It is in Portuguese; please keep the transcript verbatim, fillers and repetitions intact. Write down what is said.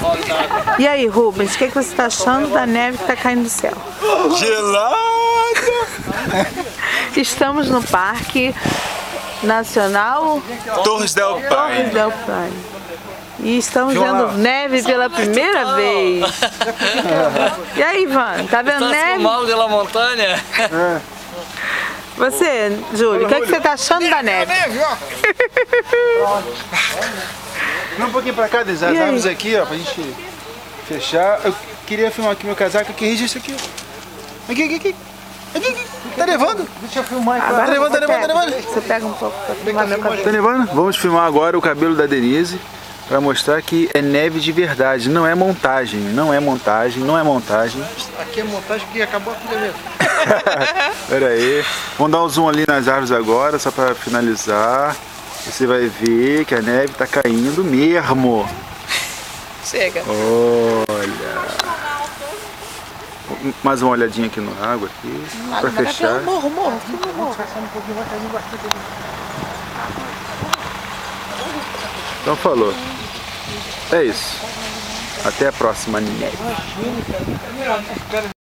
E aí, Rubens, o que, que você está achando da neve que está caindo do céu? Gelada! Estamos no Parque Nacional Torres del Torres Paine. del Paine. E estamos vendo neve pela primeira vez. E aí, Ivan, tá vendo neve? mal pela montanha? Você, Júlio, o que, que você tá achando da neve? Vem um pouquinho pra cá, das árvores aqui, ó, pra gente fechar. Eu queria filmar aqui meu casaco, que rige isso aqui, ó. Aqui, aqui, aqui. Aqui, aqui. Tá nevando. Deixa eu filmar aqui. Agora Tá nevando, tá nevando, tá nevando. Você pega um pouco pra filmar meu cabelo. Tá nevando? Vamos filmar agora o cabelo da Denise pra mostrar que é neve de verdade. Não é montagem, não é montagem, não é montagem. Aqui é montagem porque acabou a pilha mesmo. Pera aí. Vamos dar um zoom ali nas árvores agora, só pra finalizar. Você vai ver que a neve tá caindo mesmo. Chega. Olha. Mais uma olhadinha aqui no água aqui, para fechar. Morro, morro, morro. Então falou. É isso. Até a próxima neve.